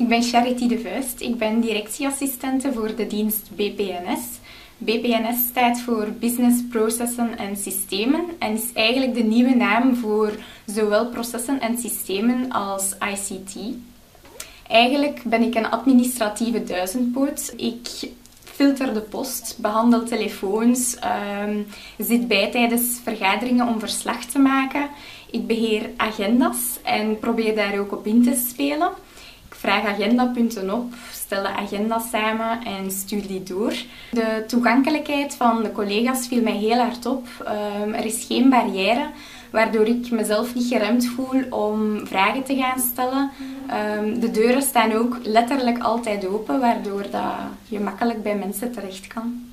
Ik ben Charity de Vuist. Ik ben directieassistente voor de dienst BPNS. BPNS staat voor Business Processen en Systemen en is eigenlijk de nieuwe naam voor zowel processen en systemen als ICT. Eigenlijk ben ik een administratieve duizendpoot. Ik filter de post, behandel telefoons, zit bij tijdens vergaderingen om verslag te maken. Ik beheer agenda's en probeer daar ook op in te spelen. Ik vraag agendapunten op, stel de agenda samen en stuur die door. De toegankelijkheid van de collega's viel mij heel hard op. Er is geen barrière, waardoor ik mezelf niet geremd voel om vragen te gaan stellen. De deuren staan ook letterlijk altijd open, waardoor dat je makkelijk bij mensen terecht kan.